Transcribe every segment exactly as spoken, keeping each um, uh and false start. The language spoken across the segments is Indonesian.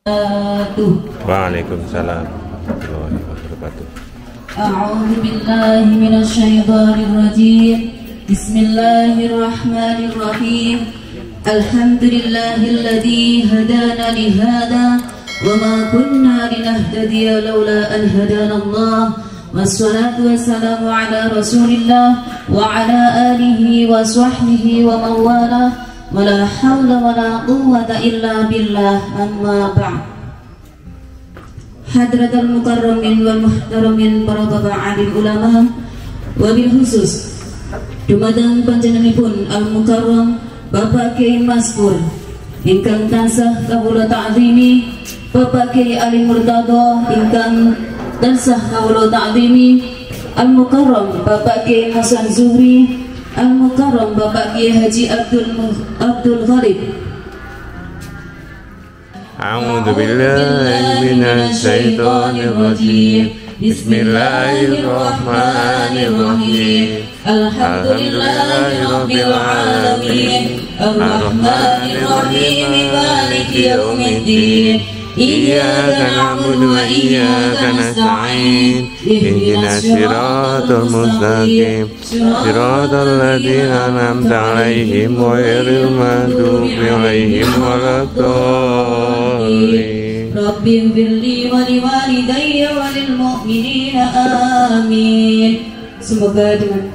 Waalaikumsalam warahmatullahi wabarakatuh. A'udzu billahi minasy syaithanir rajim. Bismillahirrahmanirrahim. Alhamdulillahilladzi hadana li hada wa ma kunna linahtadiya laula an hadanallah. Wassalatu wassalamu ala Rasulillah wa ala alihi wa sahbihi wa man walah. Wala hawla wala quwwata illa billah. Amma ba'd. Hadratul mukarramin wal muhtaramin para bapak alim ulama, wabil khusus dumateng panjenenganipun al mukarram Bapak Kiai Maskur ingkang tansah kawula ta'zimi, Bapak Kiai Ali Murtado ingkang tansah kawula ta'zimi, al mukarram Bapak Kiai Hasan Zuhri, al mukarram Bapak Kiai Haji Abdul Abdul Ghalib. A'udzu billahi minasy syaithanir rajim. Bismillahirrahmanirrahim. Alhamdulillahi rabbil alamin. Arrahmanir rahim. Maliki yaumiddin. Iyyaka na'budu wa iyyaka nasta'in. Ihdinas siratal mustaqim. Siratal ladzina an'amta 'alaihim ghairil maghdubi 'alaihim waladdallin. Rabbi ighfirli wa liwalidayya wa lil mu'minina amin. Semoga dengan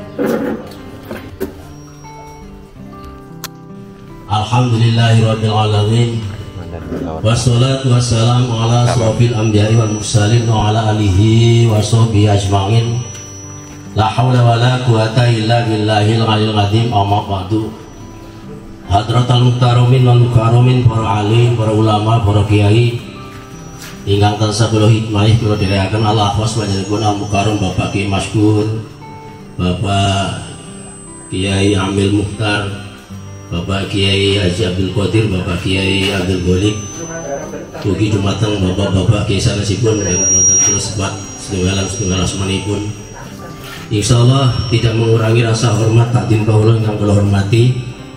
Alhamdulillahirabbil alamin. Wassalatu wassalamu ala asrofil anbiya'i wal mursalin wa ala alihi wa sahbihi ajma'in. La hawla wa la quwata illa billahil aliyil azim. Amma ba'du. Hadratul mukarramin wal mukarramin, para alim, para ulama, para kiai ingkang tansah kula hikmahi kula dherekaken al akhwas panjenengan al mukarram Bapak Kiai Maskur, Bapak Kiai Amil Mukhtar, Bapak Kiai Haji Abdul Qadir, Bapak Kiai Abdul Ghalib, ugi dumateng bapak-bapak Kiai sanesipun yang dumateng kula sebat sedaya sedaya asmanipun. Insyaallah tidak mengurangi rasa hormat takdim kawula ingkang kula hormati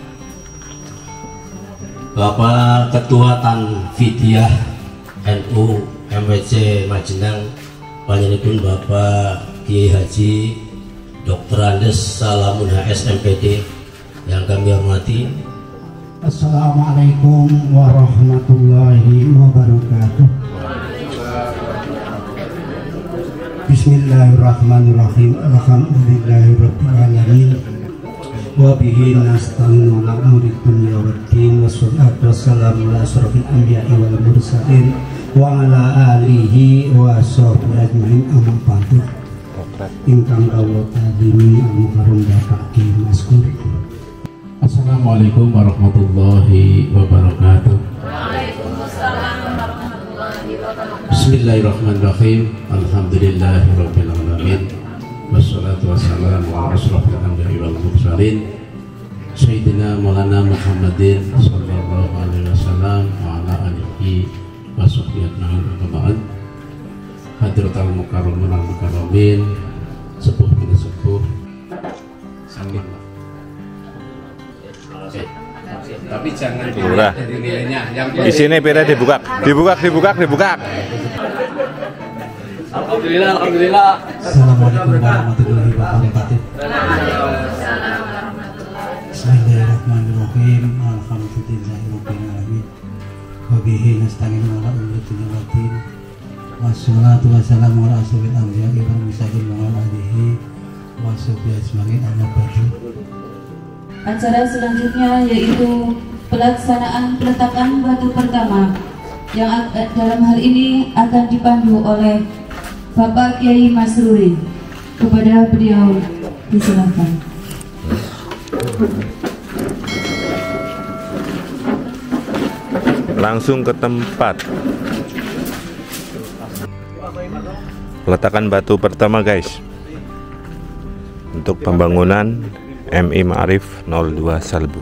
Bapak Ketua Tanfidiyah N U M W C Majenang, panjenenganipun Bapak Kiai Haji Doktor Andes Salamun H S M P D yang kami hormati. Assalamualaikum warahmatullahi wabarakatuh. Bismillahirrahmanirrahim. Alhamdulillahirabbil alamin. Wa bihi nasta'inu ala umuri dunya waddin. Wassalatu wassalamu ala asrofil anbiya'i wal mursalin wa ala alihi wa sahbihi ajma'in. Amma ba'du. Ingkang kawula ta'zimi al mukarram Bapak Kiai Maskur. Assalamualaikum warahmatullahi wabarakatuh. Waalaikumsalam warahmatullahi wabarakatuh. Bismillahirrahmanirrahim. Alhamdulillahirabbil alamin. Wassalatu wassalamu ala asrofil anbiya'i wal mursalin Sayyidina Maulana Muhammadin sallallahu alaihi wasallam wa ala alihi wa sahbihi ajma'in. Hadratul mukarramin wal mukarramin, sepuh bin sepuh saking. Tapi jangan dilihat dari nilainya. Yang Di sini pira dibuka, dibuka, dibuka, dibuka. Alhamdulillah, alhamdulillah. Assalamualaikum warahmatullahi wabarakatuh. Bismillahirrahmanirrahim. Alhamdulillahirabbil alamin. Wa bihi nasta'inu ala umuri dunya waddin. Wassalatu wassalamu ala asrofil anbiya'i wal mursalin wa ala alihi wa sahbihi ajma'in. Amma ba'du. Acara selanjutnya yaitu pelaksanaan peletakan batu pertama yang dalam hal ini akan dipandu oleh Bapak Kiai Masruri. Kepada beliau disilakan. Langsung ke tempat. Peletakan batu pertama guys, untuk pembangunan M I Ma'arif nol dua Salbu.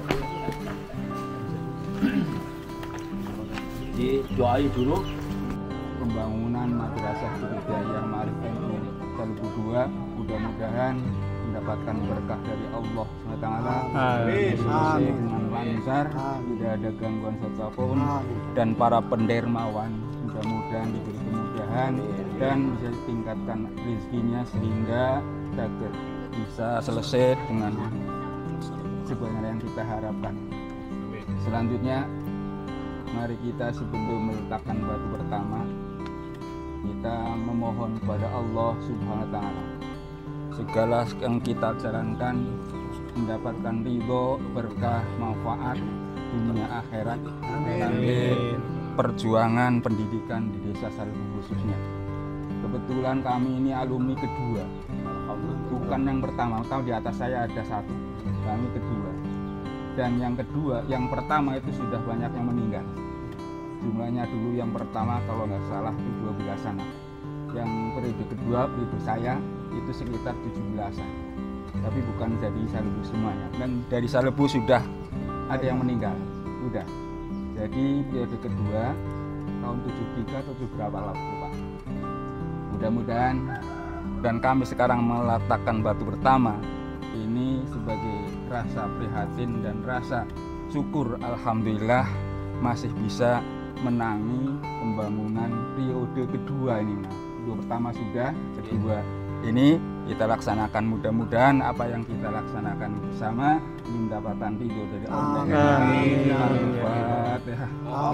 Didoai dulu. pembangunan Madrasah Budidaya Ma'arif M I Salbu dua mudah-mudahan mendapatkan berkah dari Allah subhanahu wa taala. Amin. Dengan lancar, tidak ada gangguan apapun, dan para pendermawan mudah-mudahan diberi kemudahan dan bisa ditingkatkan rezekinya sehingga dapat bisa selesai dengan sebagaimana yang kita harapkan. Selanjutnya, mari kita sebelum meletakkan batu pertama, kita memohon kepada Allah subhanahu wa taala segala yang kita jalankan mendapatkan ridho, berkah, manfaat dunia akhirat melalui perjuangan pendidikan di Desa Salbu khususnya. Kebetulan kami ini alumni kedua, bukan yang pertama. Tahu di atas saya ada satu, kami kedua. Dan yang kedua, yang pertama itu sudah banyak yang meninggal. Jumlahnya dulu yang pertama kalau nggak salah itu dua belas anak. Yang periode kedua, periode saya itu sekitar tujuh belasan. Tapi bukan dari Salbu semuanya. Dan dari Salbu sudah ada yang meninggal, sudah. Jadi periode kedua tahun tujuh tiga atau tujuh berapa lah Pak. Mudah-mudahan, dan kami sekarang meletakkan batu pertama ini sebagai rasa prihatin dan rasa syukur alhamdulillah masih bisa menangi pembangunan periode kedua ini. Nah, periode pertama sudah, kedua ini kita laksanakan. Mudah-mudahan apa yang kita laksanakan bersama ini mendapatkan ridho dari Allah. Amin. Al-Fatihah.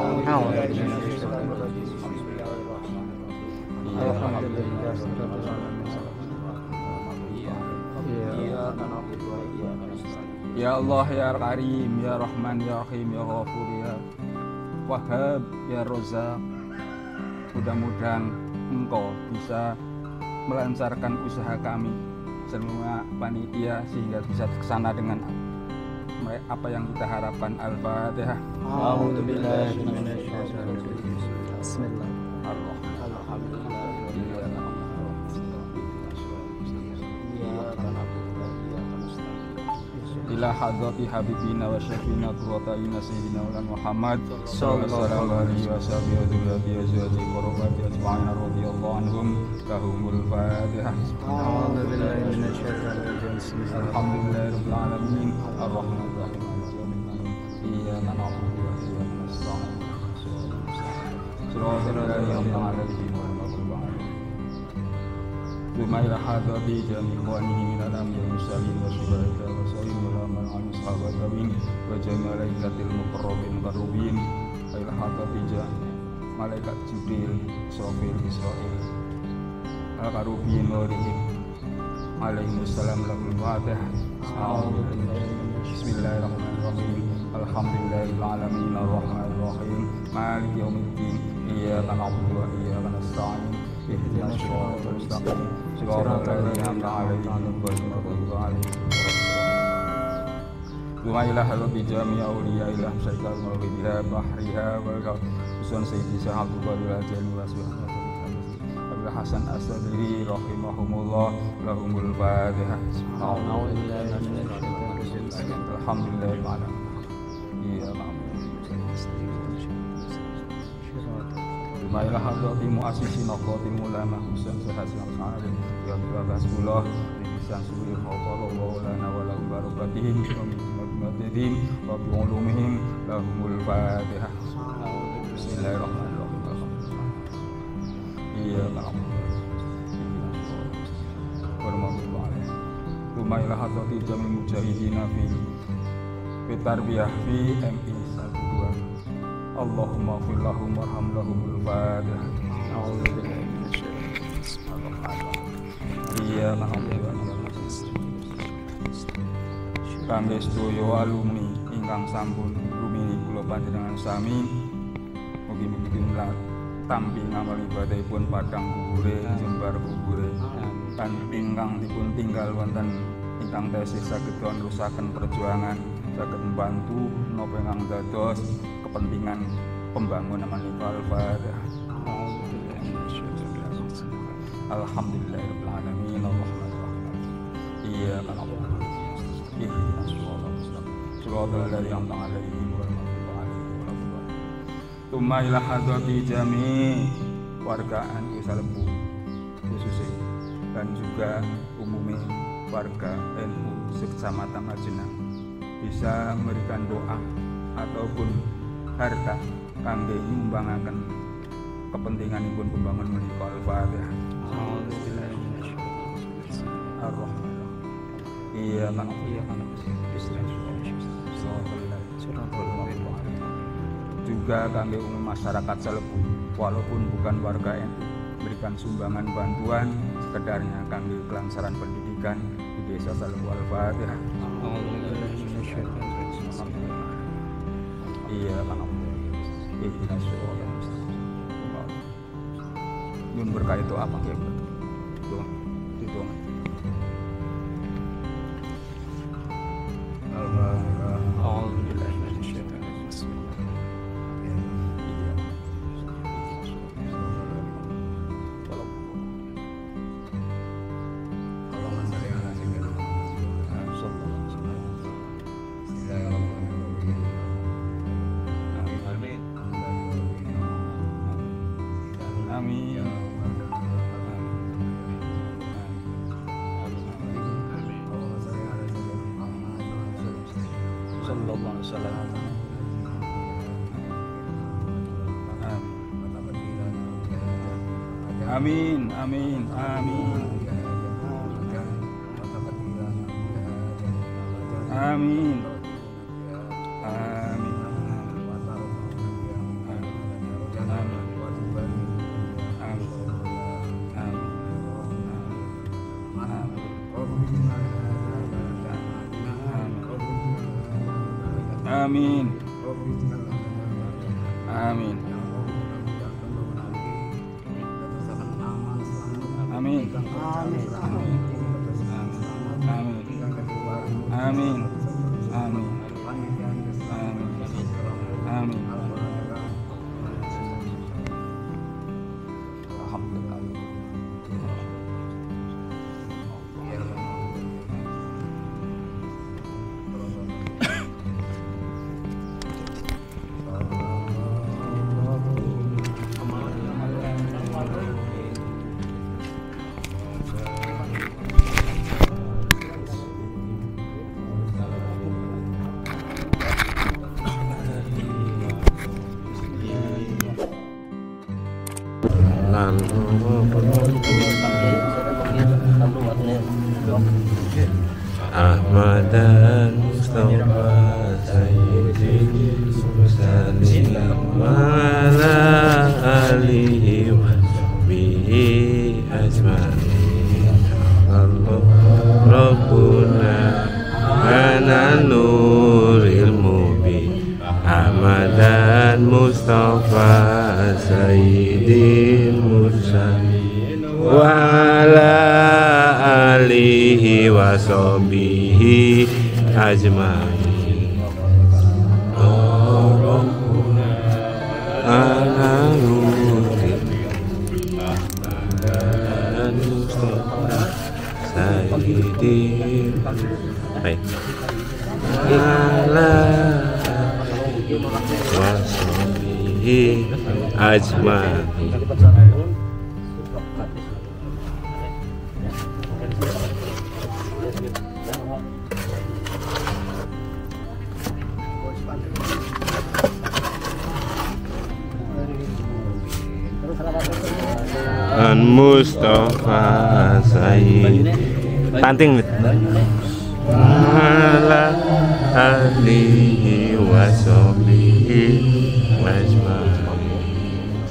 Ya Allah ya Karim ya Rahman ya Rahim ya Ghafur ya Wahhab ya Razzaq, mudah-mudahan Engkau bisa melancarkan usaha kami semua panitia sehingga bisa kesana dengan apa yang kita harapkan. Al-Fatihah. A'udzubillahi minasyaitonir rajim. Bismillahirrahmanirrahim. Ila hadrati habibina wa syafina qurratayina sayyidina Muhammad sallallahu alaihi wasallam wa dzurriyyati azwaji qurrati ajma'in radhiyallahu anhum lahumul fatihah. A'udzu billahi minasyaitonir rajim. Alhamdulillahirabbil alamin arrahmanir rahim iyyaka na'budu wa iyyaka nasta'in shiratal ladzina an'amta 'alaihim ghairil maghdubi 'alaihim Lumaila hadrati jami'il mu'minin minal anbiya'i wal mursalin wa syuhada'i wa sholihin wa al mushabatin wa jami'il malaikatil muqarrabin qarrubin ila hadrati jami'il malaikat Jibril, Israfil, Israil al-qarrubin wa rihim alaihimussalam lahul fatihah. Bismillahirrahmanirrahim. Alhamdulillahil alamin arrahmanir rahim maliki yaumiddin iyyaka na'budu wa iyyaka nasta'in ihdinas siratal mustaqim siratal ladzina an'amta 'alaihim ghairil maghdubi 'alaihim wa ila halbi jami' awliya ilah syaitan wa ila bahriha wa usun sayyidi sahabul badil jami wa subhanahu Abdul Hasan As-Sadri rahimahumullah lahumul fatihah. Alhamdulillahil alamin. Ya Mailah hadrati muassisi naqatim ulama Husain Hasan Al-Alim ya Rasulullah lisan suri qawla lana wa lahum barakatihim wa min madadihim wa bi ulumihim lahumul fatihah. Bismillahirrahmanirrahim. Iya Mailah hadrati jami mujahidina fi bitarbiyah fi M I satu dua Allahumma fir lahum warham lahumul fatihah. A'udzu billahi minasyaitonir rajim. Iya kangge sedaya alumni ingkang sampun rumini kula panjenengan sami mugi-mugi tampi ngamal ibadahipun padang kubure jembar kubure kan ingkang dipun tinggal wonten ingkang tesih saged nerusaken perjuangan saged membantu napa ingkang dados kepentingan pembangunan menika. Al-Fatihah. Alhamdulillahirabbil alamin arrahmanir rahim iyyaka na'budu wa ihdinas siratal mustaqim siratal ladzina an'amta 'alaihim ghairil maghdubi 'alaihim waladdallin. Tsumma ila hadrati jami' warga N U Salembu khususnya dan juga umumnya warga N U Sekecamatan Majenang bisa memberikan doa ataupun harta kangge nyumbangaken kepentinganipun pembangun menika. Al-Fatihah. Iya kan, iya kan. Juga kangge umum masyarakat Salembu walaupun bukan warga N U berikan sumbangan bantuan sekedarnya kangge kelangsaran pendidikan di desa Salembu. Al-Fatihah. Iya kan. Nun berkah itu apa ya? Doa, itu. Amin. Sallallahu alaihi wasallam. Amin, amin, amin. Amin. Amin. Amin. Amin. Amin. Amin. Amin. Ahmad dan Mustafa Sayyidil Mursalin ala alihi wa sahbihi ajma'in. Allah Rabbuna ana nuril mubin. Ahmad dan Mustafa Sayyidil Mursalin wa ala alihi wa sahbihi ajma'in. Rabbuna ala nuril dan Mustafa Sayyidil ala wa sahbihi ajma'in. An Mustafa Sayyid panting ala alihi wa sahbihi ajma'in.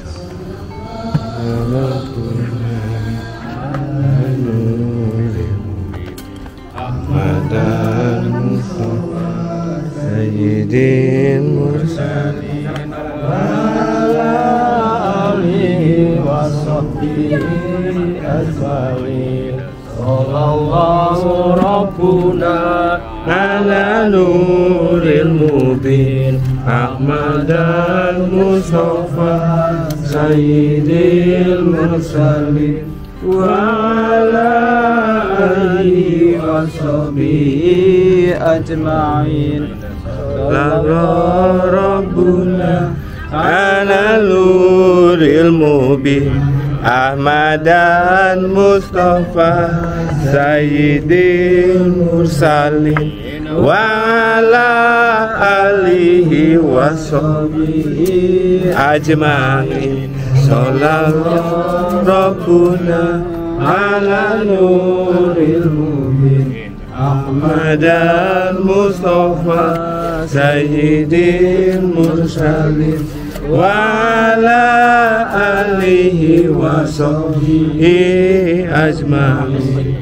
Ahmadan Mustafa Sayyidil Mursalin ala alihi wa sahbihi ajma'in. Sallallahu Rabbuna ala nuril mubin. Ahmadan Mustafa Sayyidil Mursalin wa ala alihi wa sahbihi ajma'in. Sallallahu Rabbuna ala nuril nuril mubin Ahmadan Mustafa Sayyidil Mursalin wa ala alihi wa sahbihi ajma'in sallallahu rabbuna ala nuril mubin Ahmadan Mustafa Sayyidil Mursalin wa ala alihi wa sahbihi ajma'in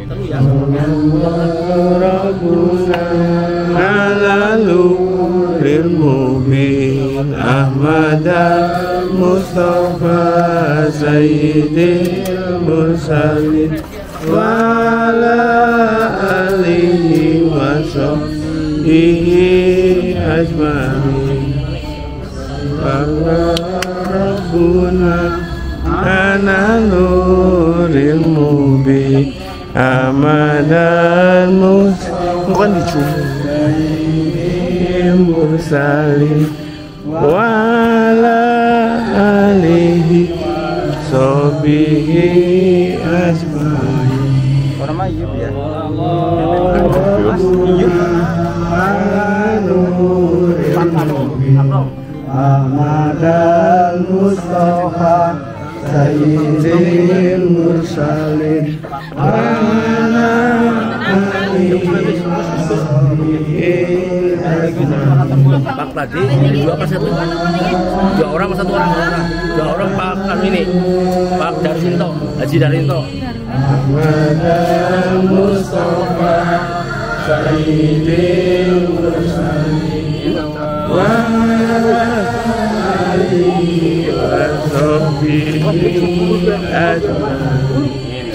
Rabbuna ala nuril mubin Ahmadan Mustafa Sayyidil Mursalin wa ala alihi wa sahbihi ajma'in Rabbuna ala nuril mubin Ahmadan Mustafa bukan Sayyidil Mursalin wa ala alihi sahbihi ajma'in. Orang mah iya ya. Ahmadan Mustafa Sayyidil Mursalin wa ala alihi Pak tadi dua apa satu? Dua orang atau satu orang? Dua orang Pak kan ini Pak Darsinto, Haji Darsinto. Ahmadan Mustafa Sayyidil Mursalin wa ala alihi wa sahbihi ajma'in.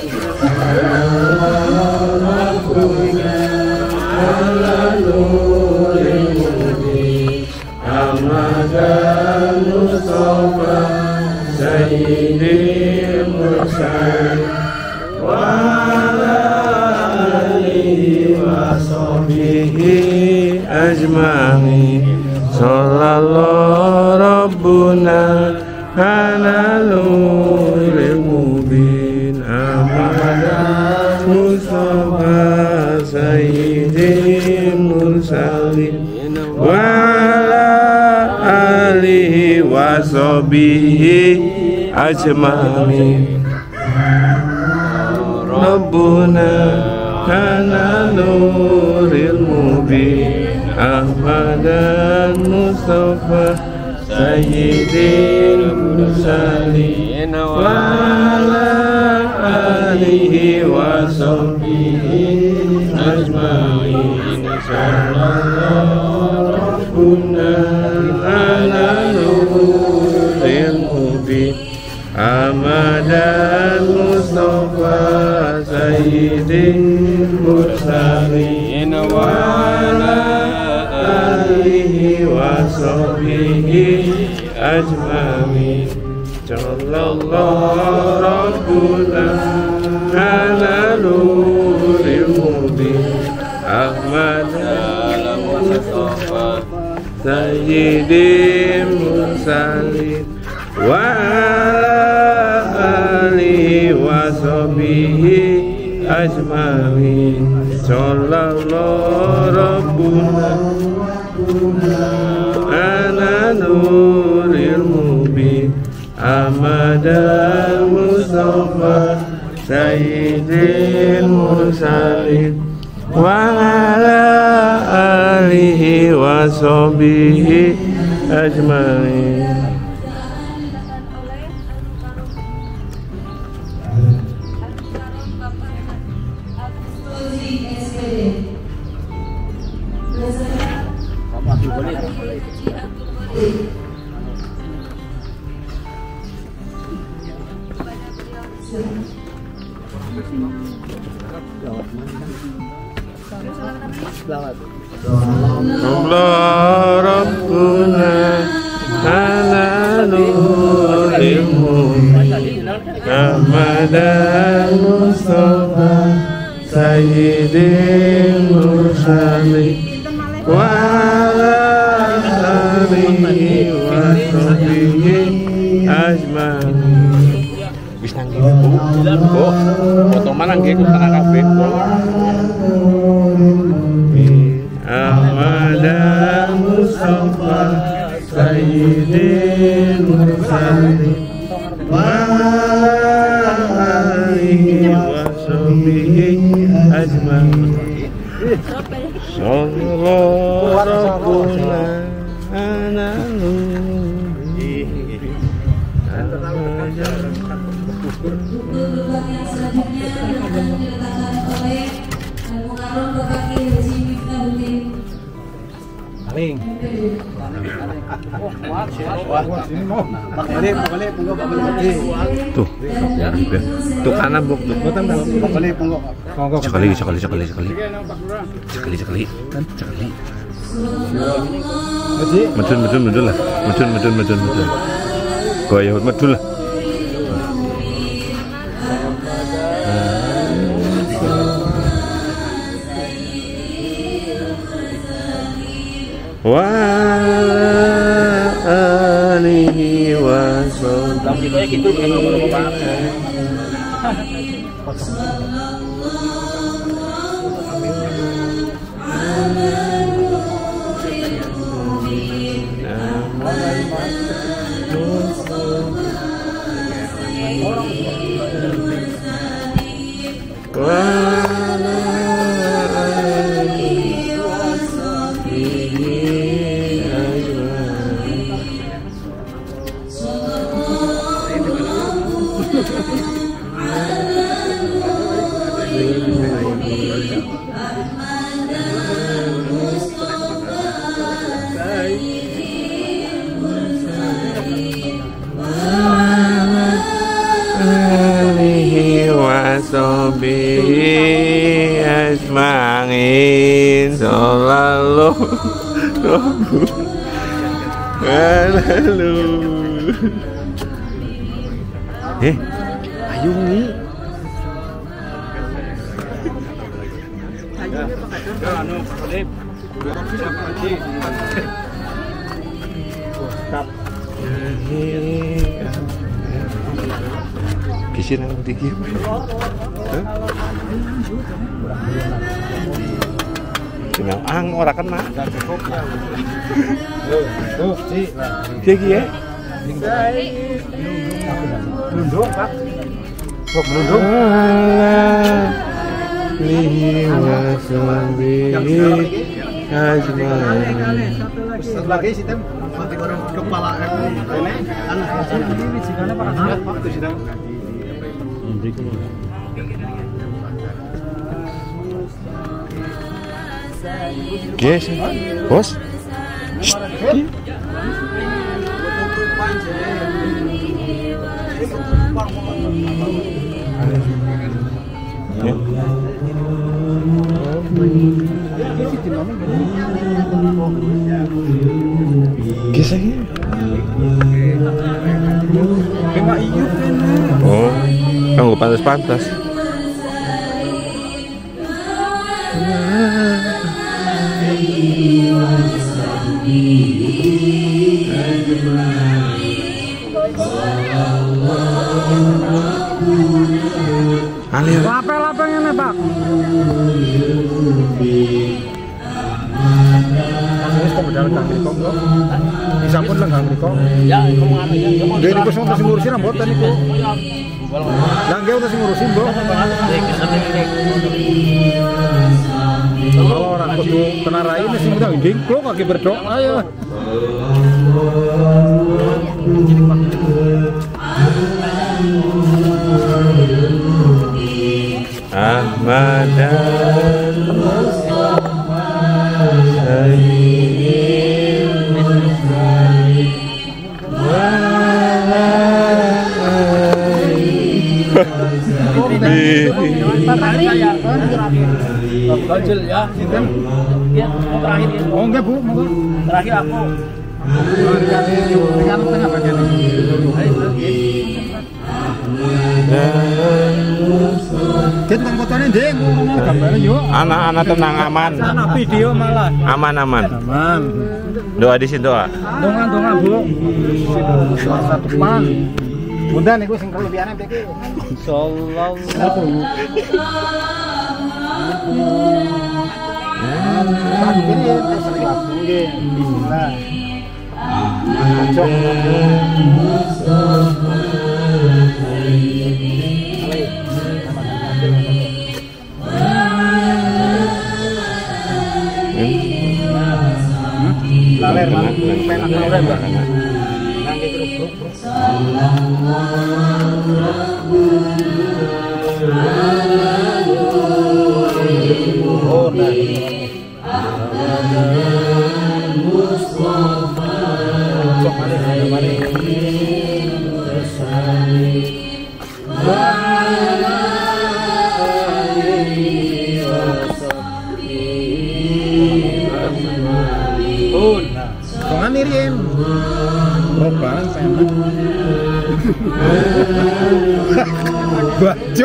Ahmadan Mustafa Sayyidil Mursalin wa ala alihi wa sahbihi ajma'in. Sallallahu Rabbuna ala nuril mubin Ahmadan Mustafa Sayyidil Mursalin wa ala alihi wa sahbihi ajma'in. Rabbuna ala nuril mubin Ahmadan Mustafa Sayyidil Mursalin wa ala alihi wa sahbihi ajma'in. Sallallahu Rabbuna ala nuril mubin Ahmadan Mustafa Sayyidil Mursalin wa ala alihi wa sahbihi ajma'in. Sallallahu Rabbuna ala nuril mubin Ahmadan Mustafa Sayyidil Mursalin wa ala alihi wa sahbihi ajma'in. Sallallahu Rabbuna ala nuril mubin Ahmadan Mustafa Sayyidil Mursalin wa ala alihi wa sahbihi ajma'in. Allah Rabbuna ala nuril mubin Ahmadan Mustafa Sayyidil Mursalin wa ala alihi wa sahbihi ajma'in. Wis nang kene, Bu. Bu, foto mana nggih ku tengah kabeh, Bu. Ahmad Mustafa Sayyidil Mursalin wa alihi wa sahbihi ajma'in. Sallallahu rabbuna ana Untuk debat yang selanjutnya akan diletakkan oleh Al-Mukarram Bapak Kiai Haji Miftahudin. Paling. Tuh, tuh kanan buk, tuh. Sekali, sekali, sekali, sekali, sekali, sekali, sekali. Medun, medun, medun lah, medun, medun, medun, medun. Goyah medun lah. Wa alihi wa sahbihi. Sobi asma'in sallallahu lalu eh ayo nih kisi nang tinggi. Tinggal ang ora kena. Tuh, tuh, si. Iki ya. Melundung, Pak. Kok melundung? Lihi wasabi ajmain. Satu lagi sistem mati orang kepala ini anak ini sikane para Pak itu sidang. Yes, bos. Kisah ini. Oh, kamu pantas-pantas. Alir. Lapel-lapel ngene, Pak. Wis kok bedal kang mriko, Bro. Disampun lah kang mriko. Ya, kamu ngene ya. Nggih niku sing ngurusi ngurusi mboten niku. Lah nggih udah sing ngurusin, Bro. Kalau orang kudu kena rai ini sing udah nding klo kaki berdoa ayo. Ahmad Sayyidil Mursalin wa Kecil ya, sinten? Ya, terakhir ya. Oh enggak, Bu, monggo. Terakhir aku. Dengan tengah bagian ini. Kita fotonya ding, gambarnya yuk. Anak-anak tenang aman. Anak video malah. Aman aman. Aman. Doa di sini doa. Dongan dongan Bu. Satu mah. Bunda niku sing kelebihane iki. Sallallahu. Bismillah. Laler mang penak laler Mbak. Nangge grup-grup. Oh, nah. Sok mari, mari. Dongan irin. Robaran penak. Bajo.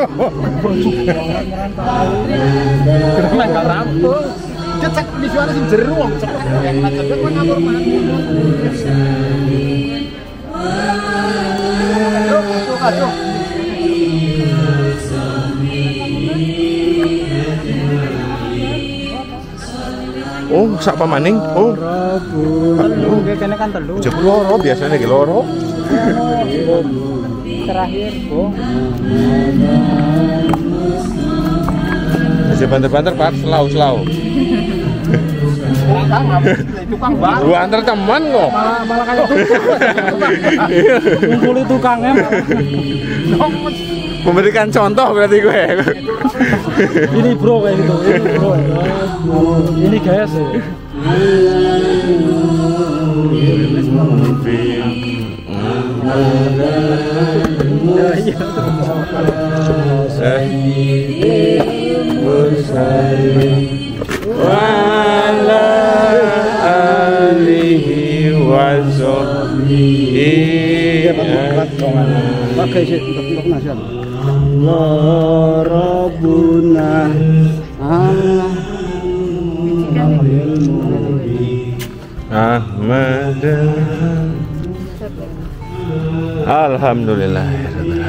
Kena enggak rampung. Cecek visualnya sing jero wong cepet yang cepet kok ngapur mati. Aduh, aduh. Oh, sak pamaning. Oh. Telu, kene kan telu. Jek loro biasanya iki loro. Terakhir, Bu. Masih banter-banter, Pak. Selau-selau. Tukang bang. Gua antar teman kok. Malah malah kayak tukang. Ngumpuli tukangnya. Memberikan contoh berarti gue. Ini bro kayak gitu. Ini bro. Ini guys. Wala alihi wa sahbihi. Pakai sih untuk nasional. Allah Rabbuna Allah Ahmad. Alhamdulillah.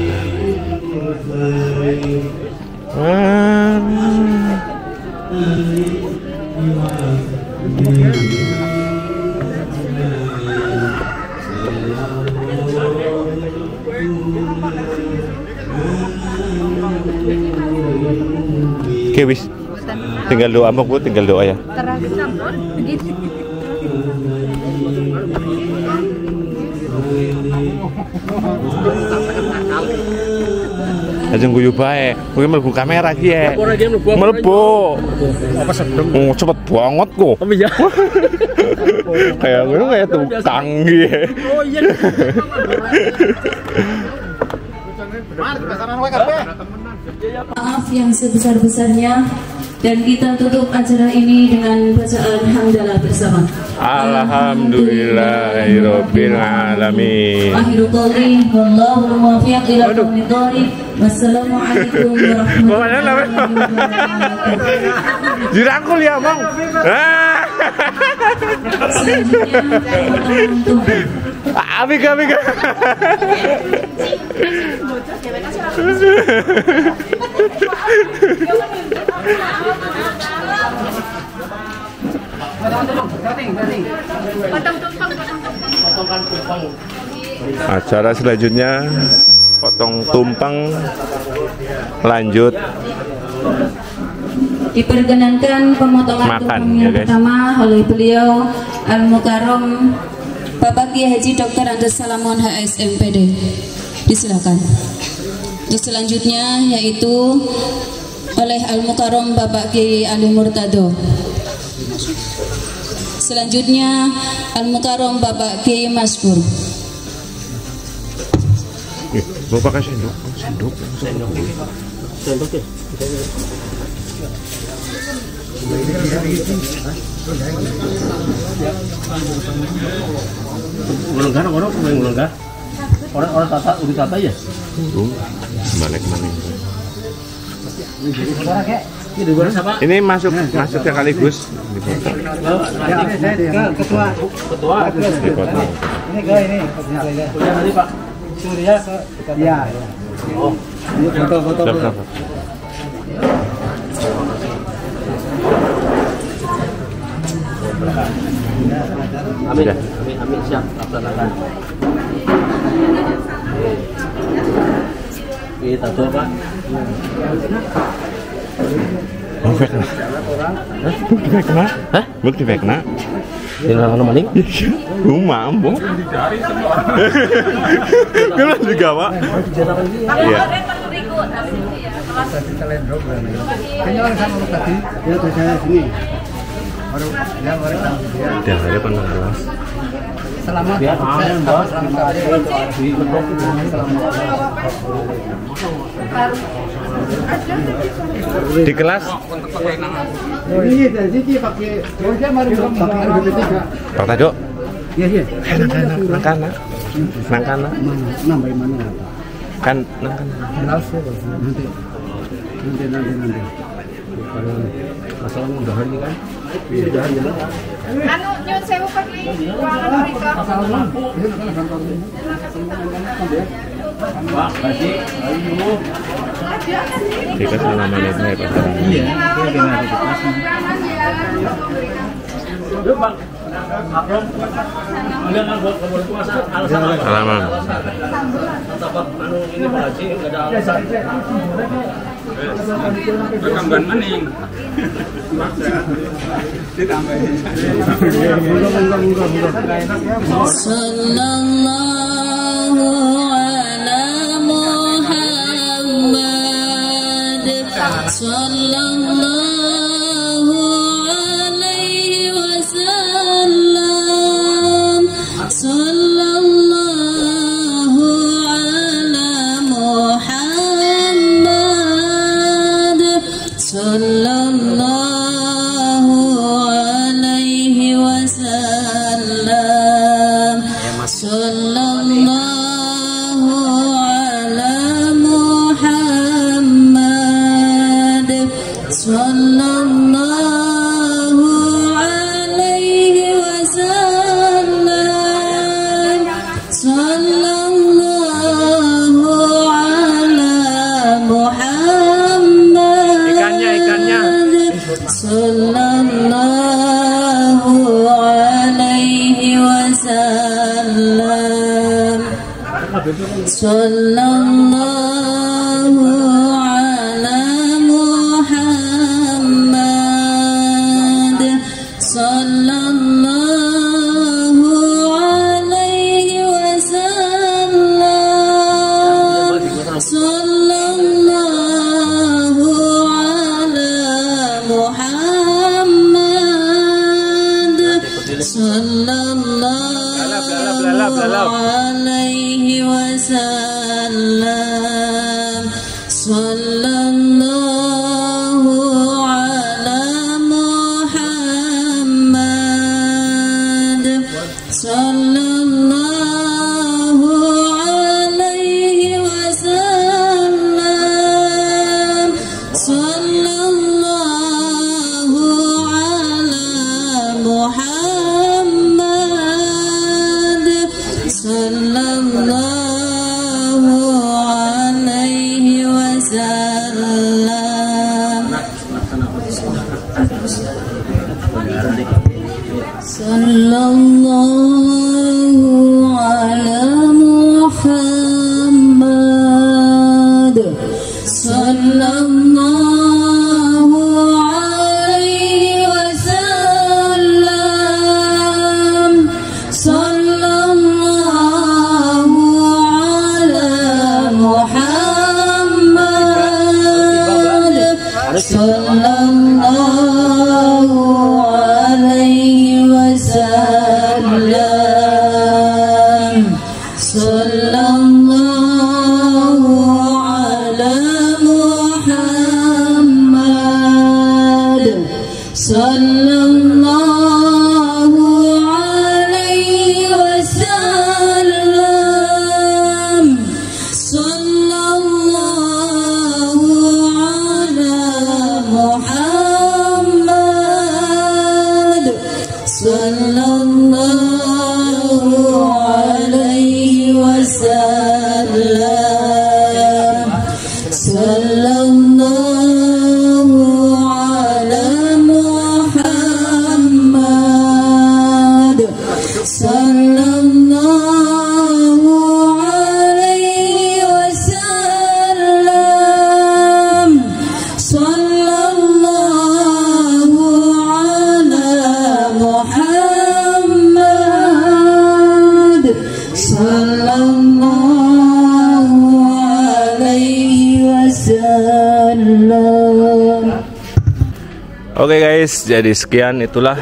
Oke wis, tinggal doa mbak Bu, tinggal doa ya. Terakhir sampun begitu. Ajeng guyu bae, kuwi mlebu kamera iki ya. Mlebu. apa sedeng. Oh, cepet banget kok. Oh iya. Kayak gue kayak tukang gitu. Oh iya. Maaf yang sebesar-besarnya dan kita tutup acara ini dengan bacaan hamdalah bersama. Alhamdulillahirabbil alamin. Akhirul qouli wallahu muwaffiq ila aqwamit thoriq. Wassalamualaikum warahmatullahi wabarakatuh. Dirangkul ya, Bang. Abi abi. Acara selanjutnya potong tumpeng lanjut. Diperkenankan pemotongan Makan, tumpeng ya, yang guys. pertama oleh beliau Al-Mukarram Bapak Kiai Haji Doktor Andes Salamun H S M P D. Disilakan. Untuk selanjutnya yaitu oleh Al-Mukarram Bapak Kiai Ali Murtado. Selanjutnya Al-Mukarram Bapak Kiai Maskur. Mau pakai sendok, sendok, sendok. Sendok ya. Ulanggar orang apa yang ulanggar? Orang-orang tata udah tata ya? Balik balik. Suara kek. Ini masuk masuk sekaligus. Ketua. Ketua. Ini ke ini. Kuliah tadi Pak Surya ke. Iya. Oh. Ini foto-foto. Amin. Amin. Amin. Siap. Laksanakan. Kita tuh Pak. Bukti vekna. Bukti vekna. Hah? Bukti vekna. Di mana maling? Rumah ambo. Kenapa juga Pak? Iya. Kayaknya orang sama tadi. Ya tuh saya sini. Baru ya baru dia. Dia ada pengelas. Selamat. Ya, Selamat. Selamat. Di kelas Ini tadi dia pakai dia mari pakai R B tiga. Pak Tajo. Iya, iya. Nangkana. Nangkana. Nambah mana? Kan nangkana. Nanti. Nanti nanti nanti. Kalau masalah mudahan ini kan. Mudahan ya. Anu nyun sewu pakai ruangan mereka. Pak, Haji, ayo. Kita selama menitnya ya Pak. Iya, dia dengan itu. Yuk Bang. Akrom. Enggak enggak buat kamu puasa. Salaman. Tetap anu ini Pak Haji enggak ada alasan. Rekamban maning. Ditambahin. Sallallahu ala Muhammad. Sallallahu alaihi wasallam. Sallallahu ala Muhammad. Sallallahu alaihi wasallam. Sallallahu ala Muhammad. Sallallahu alaihi wasallam. Sallallahu ala Muhammad. Ikannya, ikannya. Sallallahu alaihi wasallam. Sallallahu ala Muhammad. Sallallahu alaihi wasallam. Sallallahu ala Muhammad. Sallallahu alaihi wasallam. Sallallahu ala Muhammad. Sallallahu alaihi wasallam. Sallallahu ala Muhammad. Sallallahu alaihi wasallam. Sallallahu ala Muhammad. Sallallahu alaihi wasallam. Sallallahu ala Muhammad. Sallallahu alaihi wasallam. Sallallahu ala Muhammad. Oke guys, jadi sekian itulah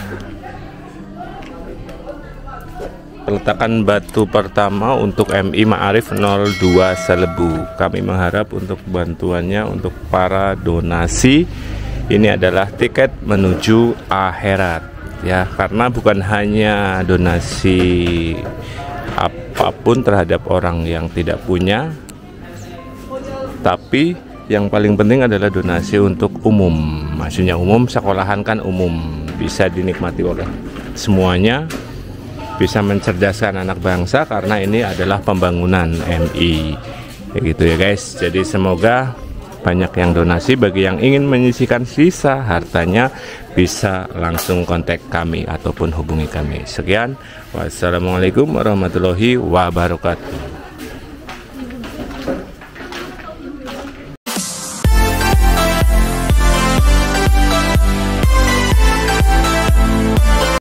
peletakan batu pertama untuk M I Ma'arif nol dua Selebu. Kami mengharap untuk bantuannya untuk para donasi ini adalah tiket menuju akhirat ya, karena bukan hanya donasi apapun terhadap orang yang tidak punya, tapi yang paling penting adalah donasi untuk umum. Maksudnya umum, sekolahan kan umum, bisa dinikmati oleh semuanya, bisa mencerdaskan anak bangsa, karena ini adalah pembangunan M I gitu ya guys. Jadi semoga banyak yang donasi. Bagi yang ingin menyisihkan sisa hartanya bisa langsung kontak kami ataupun hubungi kami. Sekian, wassalamualaikum warahmatullahi wabarakatuh.